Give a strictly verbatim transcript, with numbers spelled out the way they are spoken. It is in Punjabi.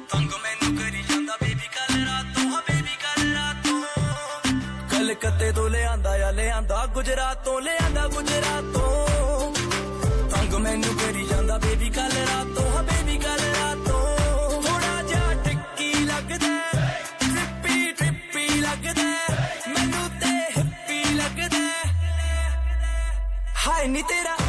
ਤੰਗ ਮੈਨੂੰ ਕਰੀ ਜਾਂਦਾ ਬੇਬੀ ਕੱਲ ਰਾਤੋਂ ਹਾਂ ਬੇਬੀ ਕੱਲ ਰਾਤੋਂ ਕਲਕੱਤੇ ਤੋਂ ਲਿਆਂਦਾ ਆ ਲਿਆਂਦਾ ਗੁਜਰਾਤੋਂ ਲਿਆਂਦਾ ਗੁਜਰਾਤੋਂ ਤੰਗ ਮੈਨੂੰ ਕਰੀ ਜਾਂਦਾ ਬੇਬੀ ਕੱਲ ਰਾਤੋਂ ਹਾਂ ਬੇਬੀ ਕੱਲ ਰਾਤੋਂ ਥੋੜਾ ਜਿਹਾ ਟਿੱਕੀ ਲੱਗਦਾ ਟ੍ਰਿਪੀ ਟ੍ਰਿਪੀ ਲੱਗਦਾ ਮੈਨੂੰ ਤੇ ਹਿੱਪੀ ਲੱਗਦਾ ਹਾਏ ਨੀ ਤੇਰਾ